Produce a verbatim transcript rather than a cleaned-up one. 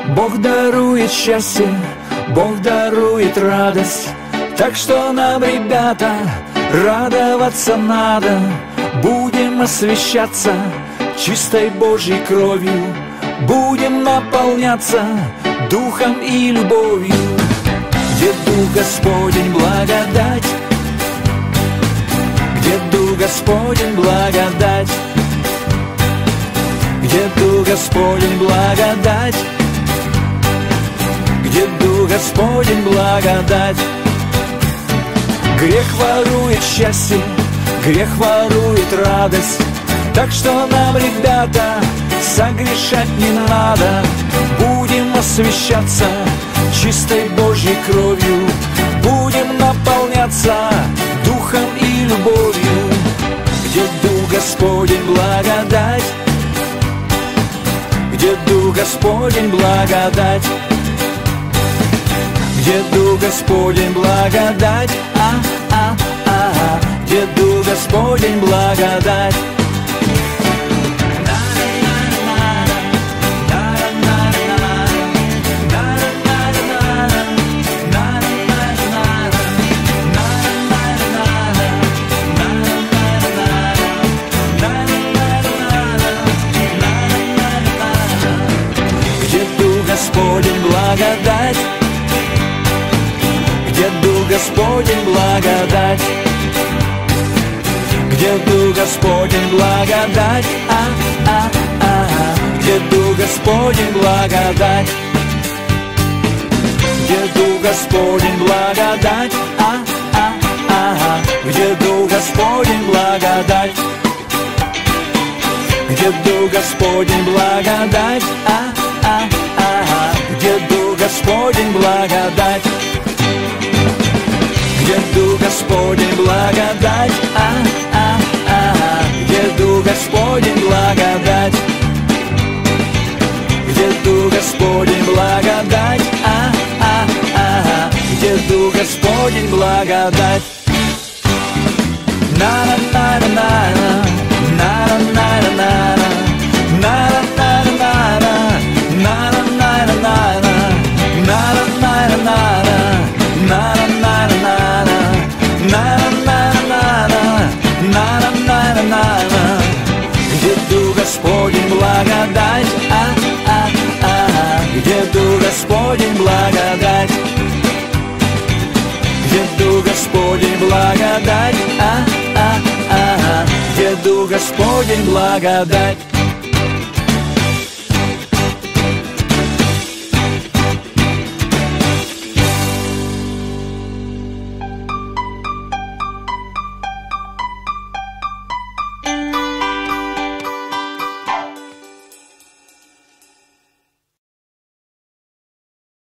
Бог дарует счастье, Бог дарует радость. Так что нам, ребята, радоваться надо. Будем освящаться чистой Божьей кровью, будем наполняться духом и любовью. Где Дух Господень благодать, где Дух Господень благодать, где Дух Господень благодать, где Дух Господень благодать. Грех ворует счастье, грех ворует радость. Так что нам, ребята, согрешать не надо. Будем освящаться чистой Божьей кровью, будем наполняться духом и любовью. Где Дух Господень благодать, где Дух Господень благодать, где Дух Господень благодать, а, а, а, а, где Дух Господень благодать. Господень благодать, где Дух Господень благодать, где Дух Господень благодать, а, а, а, а, где Дух Господень благодать, где Дух Господень благодать, а, а, а, а, где Дух Господень благодать, где Дух Господень благодать, а, а, а, где Дух Господень благодать, где Дух Господень благодать, а, а, а, где Дух Господень благодать, где Дух Господень благодать, а, а, а, где Дух Господень благодать. На на на на на на на на на на на на. Где Дух Господень благодать, а, а, а, где Дух Господень благодать, где Дух Господень благодать, а, а, а, где Дух Господень благодать.